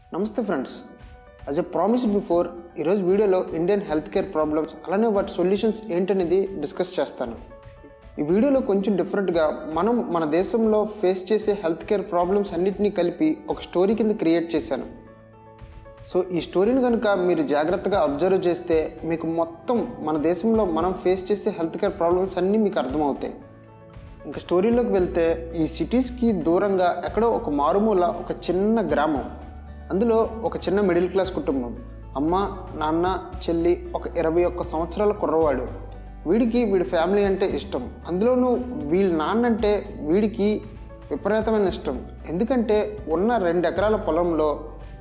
నమస్తే friends, as a promised before ఈరోజు వీడియోలో ఇండియన్ హెల్త్ కేర్ ప్రాబ్లమ్స్ అలానే వాటి సొల్యూషన్స్ ఏంటనేది డిస్కస్ చేస్తాను. ఈ వీడియోలో కొంచెం డిఫరెంట్గా మన దేశంలో ఫేస్ చేసే హెల్త్ కేర్ ప్రాబ్లమ్స్ అన్నిటినీ కలిపి ఒక స్టోరీ కింద క్రియేట్ చేశాను. సో ఈ స్టోరీని కనుక మీరు జాగ్రత్తగా అబ్జర్వ్ చేస్తే మీకు మొత్తం మన దేశంలో మనం ఫేస్ చేసే హెల్త్ కేర్ ప్రాబ్లమ్స్ అన్నీ మీకు అర్థమవుతాయి. ఇంకా స్టోరీలోకి వెళ్తే ఈ సిటీస్కి దూరంగా ఎక్కడో ఒక మారుమూల ఒక చిన్న గ్రామం, అందులో ఒక చిన్న మిడిల్ క్లాస్ కుటుంబం, అమ్మ నాన్న చెల్లి, ఒక 21 సంవత్సరాల కుర్రవాడు. వీడి ఫ్యామిలీ అంటే ఇష్టం, అందులోనూ వీళ్ళ నాన్న అంటే వీడికి విపరీతమైన ఇష్టం. ఎందుకంటే ఉన్న 2 ఎకరాల పొలంలో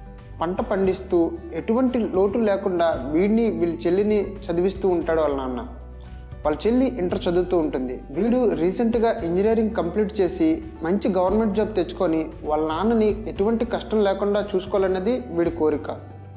పంట పండిస్తూ ఎటువంటి లోటు లేకుండా వీళ్ళ చెల్లిని చదివిస్తూ ఉంటాడు వాళ్ళ నాన్న. వాళ్ళ చెల్లి ఇంటర్ చదువుతూ ఉంటుంది. వీడు రీసెంట్గా ఇంజనీరింగ్ కంప్లీట్ చేసి మంచి గవర్నమెంట్ జాబ్ తెచ్చుకొని వాళ్ళ నాన్నని ఎటువంటి కష్టం లేకుండా చూసుకోవాలన్నది వీడి కోరిక.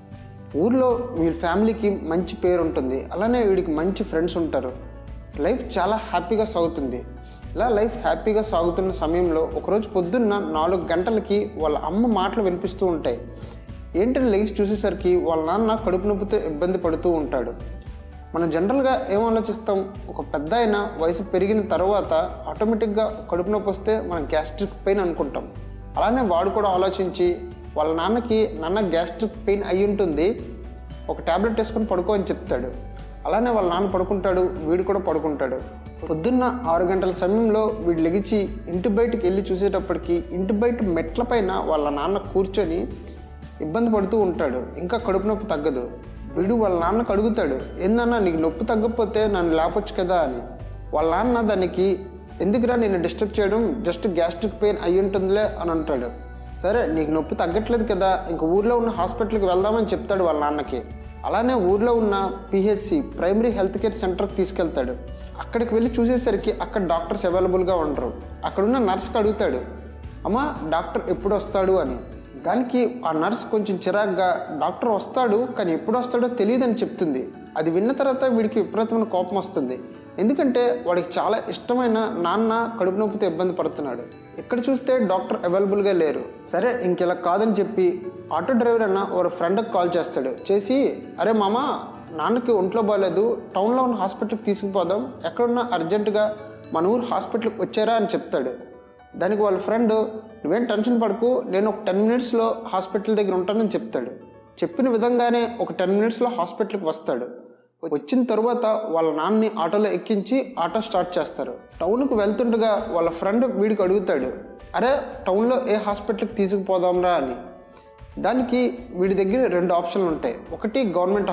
ఊర్లో వీళ్ళ ఫ్యామిలీకి మంచి పేరు ఉంటుంది, అలానే వీడికి మంచి ఫ్రెండ్స్ ఉంటారు. లైఫ్ చాలా హ్యాపీగా సాగుతుంది. ఇలా లైఫ్ హ్యాపీగా సాగుతున్న సమయంలో ఒకరోజు పొద్దున్న 4 గంటలకి వాళ్ళ అమ్మ మాటలు వినిపిస్తూ ఉంటాయి. ఏంటని లేచి చూసేసరికి వాళ్ళ నాన్న కడుపు నొప్పితో ఇబ్బంది పడుతూ ఉంటాడు. మనం జనరల్గా ఏం ఆలోచిస్తాం, ఒక పెద్ద అయిన వయసు పెరిగిన తర్వాత ఆటోమేటిక్గా కడుపు నొప్పి వస్తే మనం గ్యాస్ట్రిక్ పెయిన్ అనుకుంటాం. అలానే వాడు కూడా ఆలోచించి వాళ్ళ నాన్న గ్యాస్ట్రిక్ పెయిన్ అయి ఉంటుంది, ఒక ట్యాబ్లెట్ వేసుకొని పడుకో అని చెప్తాడు. అలానే వాళ్ళ నాన్న పడుకుంటాడు, వీడు కూడా పడుకుంటాడు. పొద్దున్న 6 గంటల సమయంలో వీడు లెగిచి ఇంటి బయటకు వెళ్ళి చూసేటప్పటికి ఇంటి బయట మెట్ల పైన వాళ్ళ నాన్న కూర్చొని ఇబ్బంది పడుతూ ఉంటాడు. ఇంకా కడుపు నొప్పి తగ్గదు. వీడు వాళ్ళ నాన్నకు అడుగుతాడు, ఏందన్నా నీకు నొప్పి తగ్గకపోతే నన్ను లేపొచ్చు కదా అని. వాళ్ళ నాన్న దానికి ఎందుకురా నేను డిస్టర్బ్ చేయడం, జస్ట్ గ్యాస్ట్రిక్ పెయిన్ అయి ఉంటుందిలే అని అంటాడు. సరే నీకు నొప్పి తగ్గట్లేదు కదా, ఇంక ఊర్లో ఉన్న హాస్పిటల్కి వెళ్దామని చెప్తాడు వాళ్ళ నాన్నకి. అలానే ఊర్లో ఉన్న పిహెచ్సి ప్రైమరీ హెల్త్ కేర్ సెంటర్కి తీసుకెళ్తాడు. అక్కడికి వెళ్ళి చూసేసరికి అక్కడ డాక్టర్స్ అవైలబుల్గా ఉండరు. అక్కడున్న నర్స్కి అడుగుతాడు, అమ్మ డాక్టర్ ఎప్పుడు వస్తాడు అని. దానికి ఆ నర్స్ కొంచెం చిరాగ్గా డాక్టర్ వస్తాడు కానీ ఎప్పుడు వస్తాడో తెలియదని చెప్తుంది. అది విన్న తర్వాత వీడికి విపరీతమైన కోపం వస్తుంది. ఎందుకంటే వాడికి చాలా ఇష్టమైన నాన్న కడుపు నొప్పితో ఇబ్బంది పడుతున్నాడు. ఇక్కడ చూస్తే డాక్టర్ అవైలబుల్గా లేరు. సరే ఇంకెలా కాదని చెప్పి ఆటో డ్రైవర్ అన్న ఒక ఫ్రెండ్కి కాల్ చేస్తాడు. చేసి అరే మామ, నాన్నకి ఒంట్లో బాగాలేదు, టౌన్లో ఉన్న హాస్పిటల్కి తీసుకుపోదాం, ఎక్కడున్నా అర్జెంటుగా మన ఊరు హాస్పిటల్కి వచ్చారా అని చెప్తాడు. దానికి వాళ్ళ ఫ్రెండ్ నువ్వేం టెన్షన్ పడకు, నేను ఒక 10 మినిట్స్లో హాస్పిటల్ దగ్గర ఉంటానని చెప్తాడు. చెప్పిన విధంగానే ఒక 10 మినిట్స్లో హాస్పిటల్కి వస్తాడు. వచ్చిన తర్వాత వాళ్ళ నాన్నని ఆటోలో ఎక్కించి ఆటో స్టార్ట్ చేస్తారు. టౌన్కి వెళ్తుండగా వాళ్ళ ఫ్రెండ్ వీడికి అడుగుతాడు, అరే టౌన్లో ఏ హాస్పిటల్కి తీసుకుపోదాంరా అని. దానికి వీడి దగ్గర 2 ఆప్షన్లు ఉంటాయి. ఒకటి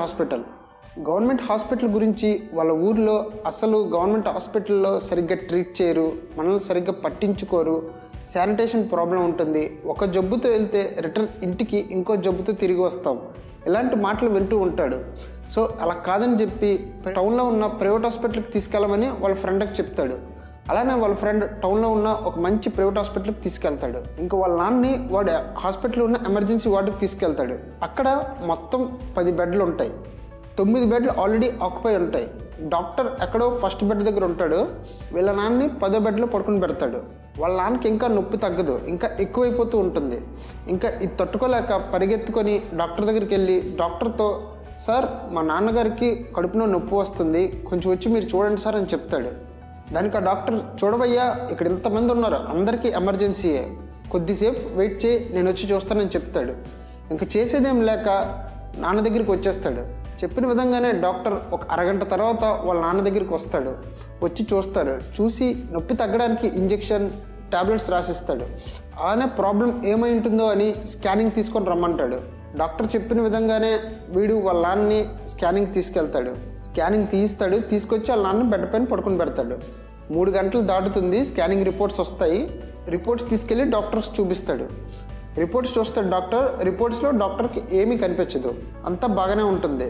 గవర్నమెంట్ హాస్పిటల్ గురించి వాళ్ళ ఊర్లో అసలు గవర్నమెంట్ హాస్పిటల్లో సరిగ్గా ట్రీట్ చేయరు, మనల్ని సరిగ్గా పట్టించుకోరు, శానిటేషన్ ప్రాబ్లం ఉంటుంది, ఒక జబ్బుతో వెళ్తే రిటర్న్ ఇంటికి ఇంకో జబ్బుతో తిరిగి వస్తాం, ఇలాంటి మాటలు వింటూ ఉంటాడు. సో అలా కాదని చెప్పి టౌన్లో ఉన్న ప్రైవేట్ హాస్పిటల్కి తీసుకెళ్ళమని వాళ్ళ ఫ్రెండ్కి చెప్తాడు. అలానే వాళ్ళ ఫ్రెండ్ టౌన్లో ఉన్న ఒక మంచి ప్రైవేట్ హాస్పిటల్కి తీసుకెళ్తాడు. ఇంకా వాళ్ళ నాన్నని వాడు హాస్పిటల్లో ఉన్న ఎమర్జెన్సీ వార్డుకి తీసుకెళ్తాడు. అక్కడ మొత్తం 10 బెడ్లు ఉంటాయి. 9 బెడ్లు ఆల్రెడీ ఆక్యుపై ఉంటాయి. డాక్టర్ ఎక్కడో ఫస్ట్ బెడ్ దగ్గర ఉంటాడు. వీళ్ళ నాన్నని 10వ బెడ్లో పడుకుని పెడతాడు. వాళ్ళ నాన్నకి ఇంకా నొప్పి తగ్గదు, ఇంకా ఎక్కువైపోతూ ఉంటుంది. ఇంకా ఇది తట్టుకోలేక పరిగెత్తుకొని డాక్టర్ దగ్గరికి వెళ్ళి డాక్టర్తో, సార్ మా నాన్నగారికి కడుపులో నొప్పి వస్తుంది, కొంచెం వచ్చి మీరు చూడండి సార్ అని చెప్తాడు. దానికి ఆ డాక్టర్, చూడవయ్యా ఇక్కడ ఇంతమంది ఉన్నారు, అందరికీ ఎమర్జెన్సీయే, కొద్దిసేపు వెయిట్ చేయి, నేను వచ్చి చూస్తానని చెప్తాడు. ఇంకా చేసేదేం లేక నాన్న దగ్గరికి వచ్చేస్తాడు. చెప్పిన విధంగానే డాక్టర్ ఒక అరగంట తర్వాత వాళ్ళ నాన్న దగ్గరికి వస్తాడు. వచ్చి చూస్తాడు. చూసి నొప్పి తగ్గడానికి ఇంజెక్షన్ టాబ్లెట్స్ రాసిస్తాడు. అలానే ప్రాబ్లం ఏమై ఉంటుందో అని స్కానింగ్ తీసుకొని రమ్మంటాడు. డాక్టర్ చెప్పిన విధంగానే వీడు వాళ్ళ నాన్నని స్కానింగ్ తీసుకెళ్తాడు. స్కానింగ్ తీయిస్తాడు. తీసుకొచ్చి వాళ్ళ నాన్న బెడ్ పైన పడుకుని పెడతాడు. 3 గంటలు దాటుతుంది, స్కానింగ్ రిపోర్ట్స్ వస్తాయి. రిపోర్ట్స్ తీసుకెళ్ళి డాక్టర్స్ చూపిస్తాడు. రిపోర్ట్స్ చూస్తాడు డాక్టర్. రిపోర్ట్స్లో డాక్టర్కి ఏమీ కనిపించదు, అంతా బాగానే ఉంటుంది.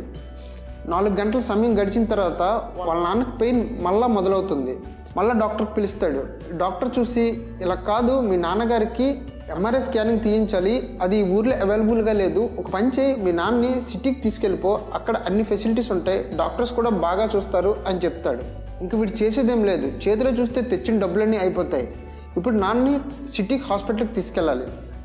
4 గంటల సమయం గడిచిన తర్వాత వాళ్ళ నాన్నకి పెయిన్ మళ్ళీ మొదలవుతుంది. మళ్ళీ డాక్టర్కి పిలుస్తాడు. డాక్టర్ చూసి, ఇలా కాదు, మీ నాన్నగారికి ఎంఆర్ఐ స్కానింగ్ తీయించాలి, అది ఊర్లో అవైలబుల్గా లేదు, ఒక పని చేయి, మీ నాన్నని సిటీకి తీసుకెళ్ళిపో, అక్కడ అన్ని ఫెసిలిటీస్ ఉంటాయి, డాక్టర్స్ కూడా బాగా చూస్తారు అని చెప్తాడు. ఇంక వీడు చేసేదేం లేదు, చేతిలో చూస్తే తెచ్చిన డబ్బులన్నీ అయిపోతాయి. ఇప్పుడు నాన్నని సిటీకి హాస్పిటల్కి తీసుకెళ్ళాలి.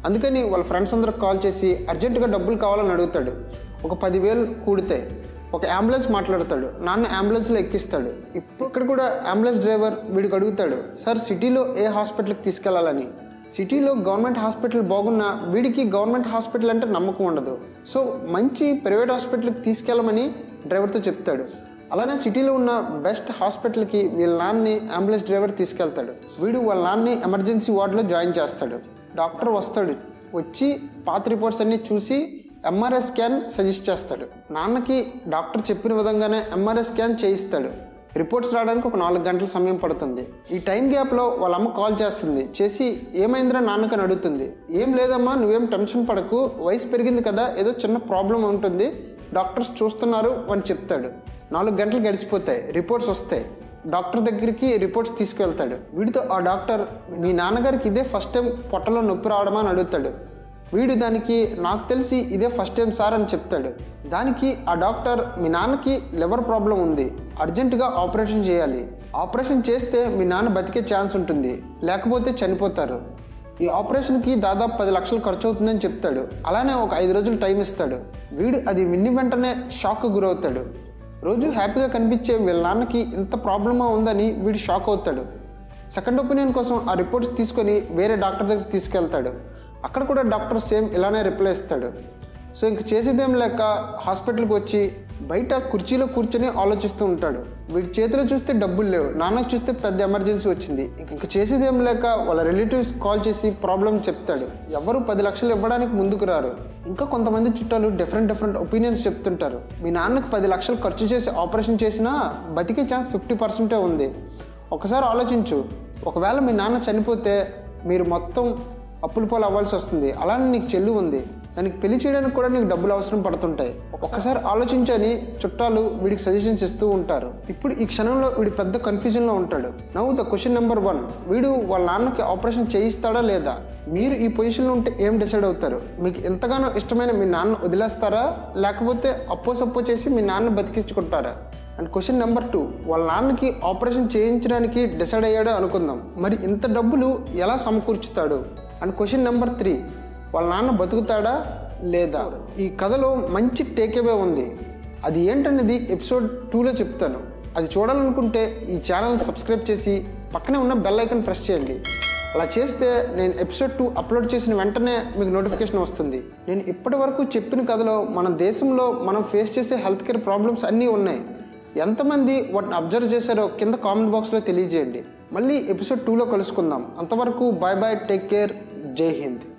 అందుకని వాళ్ళ ఫ్రెండ్స్ అందరికి కాల్ చేసి అర్జెంటుగా డబ్బులు కావాలని అడుగుతాడు. ఒక 10,000 కూడితే ఒక అంబులెన్స్ మాట్లాడతాడు. నాన్న అంబులెన్స్లో ఎక్కిస్తాడు. ఇక్కడ కూడా అంబులెన్స్ డ్రైవర్ వీడికి అడుగుతాడు, సార్ సిటీలో ఏ హాస్పిటల్కి తీసుకెళ్లాలని. సిటీలో గవర్నమెంట్ హాస్పిటల్ బాగున్నా వీడికి గవర్నమెంట్ హాస్పిటల్ అంటే నమ్మకం ఉండదు. సో మంచి ప్రైవేట్ హాస్పిటల్కి తీసుకెళ్ళమని డ్రైవర్తో చెప్తాడు. అలానే సిటీలో ఉన్న బెస్ట్ హాస్పిటల్కి వీళ్ళ నాన్నని అంబులెన్స్ డ్రైవర్ తీసుకెళ్తాడు. వీడు వాళ్ళ నాన్నని ఎమర్జెన్సీ వార్డులో జాయిన్ చేస్తాడు. డాక్టర్ వస్తాడు. వచ్చి పాత రిపోర్ట్స్ అన్నీ చూసి ఎంఆర్ఐ స్కాన్ సజెస్ట్ చేస్తాడు. నాన్నకి డాక్టర్ చెప్పిన విధంగానే ఎంఆర్ఐ స్కాన్ చేయిస్తాడు. రిపోర్ట్స్ రావడానికి ఒక 4 గంటల సమయం పడుతుంది. ఈ టైం గ్యాప్లో వాళ్ళ అమ్మ కాల్ చేస్తుంది. చేసి ఏమైందిరా నాన్నకని అడుగుతుంది. ఏం లేదమ్మా, నువ్వేం టెన్షన్ పడకు, వయసు పెరిగింది కదా, ఏదో చిన్న ప్రాబ్లం ఉంటుంది, డాక్టర్స్ చూస్తున్నారు అని చెప్తాడు. 4 గంటలు గడిచిపోతాయి. రిపోర్ట్స్ వస్తాయి. డాక్టర్ దగ్గరికి రిపోర్ట్స్ తీసుకువెళ్తాడు. వీడితో ఆ డాక్టర్, మీ నాన్నగారికి ఇదే ఫస్ట్ టైం పొట్టలో నొప్పి రావడమా అని అడుగుతాడు. వీడు దానికి నాకు తెలిసి ఇదే ఫస్ట్ టైం సార్ అని చెప్తాడు. దానికి ఆ డాక్టర్, మీ నాన్నకి లివర్ ప్రాబ్లం ఉంది, అర్జెంటుగా ఆపరేషన్ చేయాలి, ఆపరేషన్ చేస్తే మీ నాన్న బతికే ఛాన్స్ ఉంటుంది, లేకపోతే చనిపోతారు, ఈ ఆపరేషన్కి దాదాపు 10 లక్షలు ఖర్చు అవుతుందని చెప్తాడు. అలానే ఒక 5 రోజులు టైం ఇస్తాడు. వీడు అది విన్ని వెంటనే షాక్కు గురవుతాడు. రోజు హ్యాపీగా కనిపించే వీళ్ళ నాన్నకి ఇంత ప్రాబ్లమా ఉందని వీడు షాక్ అవుతాడు. సెకండ్ ఒపీనియన్ కోసం ఆ రిపోర్ట్స్ తీసుకొని వేరే డాక్టర్ దగ్గరికి తీసుకెళ్తాడు. అక్కడ కూడా డాక్టర్ సేమ్ ఇలానే రిప్లై ఇస్తాడు. సో ఇంక చేసేదేం లేక హాస్పిటల్కి వచ్చి బయట కుర్చీలో కూర్చొని ఆలోచిస్తూ ఉంటాడు. వీడి చేతిలో చూస్తే డబ్బులు లేవు, నాన్నకు చూస్తే పెద్ద ఎమర్జెన్సీ వచ్చింది. ఇంక చేసేదేం లేక వాళ్ళ రిలేటివ్స్ కాల్ చేసి ప్రాబ్లం చెప్తాడు. ఎవరు 10 లక్షలు ఇవ్వడానికి ముందుకు రారు. ఇంకా కొంతమంది చుట్టాలు డిఫరెంట్ ఒపీనియన్స్ చెప్తుంటారు. మీ నాన్నకు 10 లక్షలు ఖర్చు చేసి ఆపరేషన్ చేసినా బతికే ఛాన్స్ 50% ఉంది. ఒకసారి ఆలోచించు, ఒకవేళ మీ నాన్న చనిపోతే మీరు మొత్తం అప్పుల పాలు అవ్వాల్సి వస్తుంది. అలానే నీకు చెల్లి ఉంది, దానికి పెళ్లి చేయడానికి కూడా నీకు డబ్బులు అవసరం పడుతుంటాయి. ఒకసారి ఆలోచించని చుట్టాలు వీడికి సజెషన్స్ ఇస్తూ ఉంటారు. ఇప్పుడు ఈ క్షణంలో వీడి పెద్ద కన్ఫ్యూజన్లో ఉంటాడు. నౌ ద క్వశ్చన్ నెంబర్ 1, వీడు వాళ్ళ నాన్నకి ఆపరేషన్ చేయిస్తాడా లేదా? మీరు ఈ పొజిషన్లో ఉంటే ఏం డిసైడ్ అవుతారు? మీకు ఎంతగానో ఇష్టమైన మీ నాన్న వదిలేస్తారా, లేకపోతే అప్పో చేసి మీ నాన్న బతికించుకుంటారా? అండ్ క్వశ్చన్ నెంబర్ 2, వాళ్ళ నాన్నకి ఆపరేషన్ చేయించడానికి డిసైడ్ అయ్యాడో అనుకుందాం, మరి ఇంత డబ్బులు ఎలా సమకూర్చుతాడు? అండ్ క్వశ్చన్ నెంబర్ 3, వాళ్ళ నాన్న బతుకుతాడా లేదా? ఈ కథలో మంచి టేక్అవే ఉంది. అది ఏంటనేది ఎపిసోడ్ 2లో చెప్తాను. అది చూడాలనుకుంటే ఈ ఛానల్ సబ్స్క్రైబ్ చేసి పక్కనే ఉన్న బెల్ ఐకాన్ ప్రెస్ చేయండి. అలా చేస్తే నేను ఎపిసోడ్ 2 అప్లోడ్ చేసిన వెంటనే మీకు నోటిఫికేషన్ వస్తుంది. నేను ఇప్పటి వరకు చెప్పిన కథలో మన దేశంలో మనం ఫేస్ చేసే హెల్త్ కేర్ ప్రాబ్లమ్స్ అన్నీ ఉన్నాయి. ఎంతమంది వాటిని అబ్జర్వ్ చేశారో కింద కామెంట్ బాక్స్లో తెలియజేయండి. మళ్ళీ ఎపిసోడ్ 2లో కలుసుకుందాం. అంతవరకు బాయ్ బాయ్, టేక్ కేర్, జై హింద్.